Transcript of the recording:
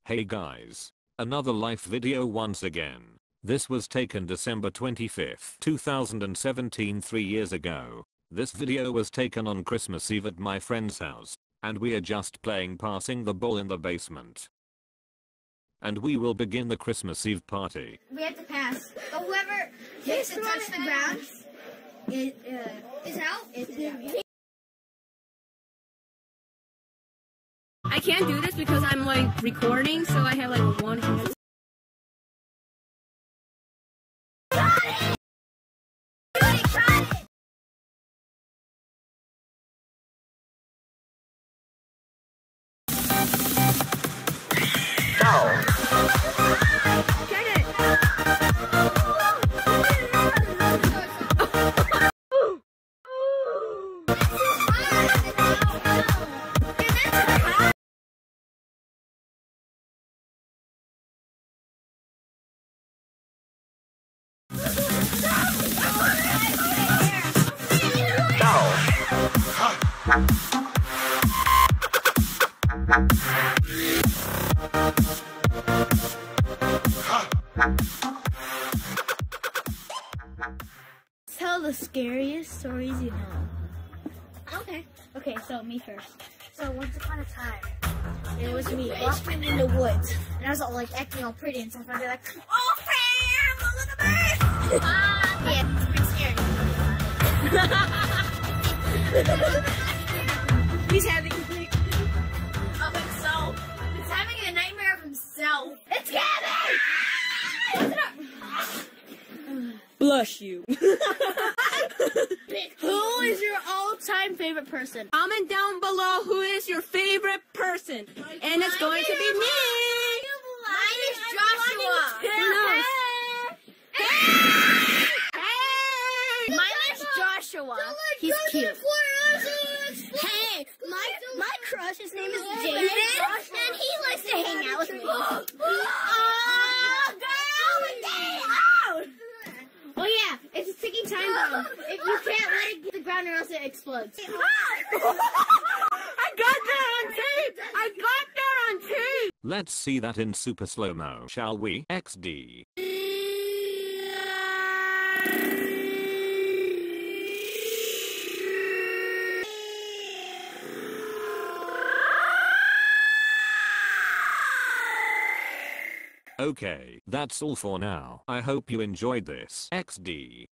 Hey guys. Another life video once again. This was taken December 25th, 2017, 3 years ago. This video was taken on Christmas Eve at my friend's house, and we are just playing passing the ball in the basement. And we will begin the Christmas Eve party. We have to pass. But whoever gets to touch the ground is out. I can't do this because I'm like recording, so I have like one hand. Tell the scariest stories you know. Okay, so me first. So once upon a time, it was me walking in the woods, and I was all like acting all pretty and stuff. I'd be like, "Oh, Pam, look at me!" Yeah, it's pretty scary. He's having of himself. He's having a nightmare of himself. It's Gabby! Blush you. Who is your all-time favorite person? Comment down below who is your favorite person. And it's going to be me. Mine is Joshua. Mine is Joshua. He's cute. Hey, my crush, his name is David, and he likes to hang out with me. Oh yeah, it's a ticking time bomb. If you can't let it get to the ground or else it explodes. I got that on tape! I got that on tape! Let's see that in super slow-mo, shall we? XD. Okay, that's all for now. I hope you enjoyed this. XD.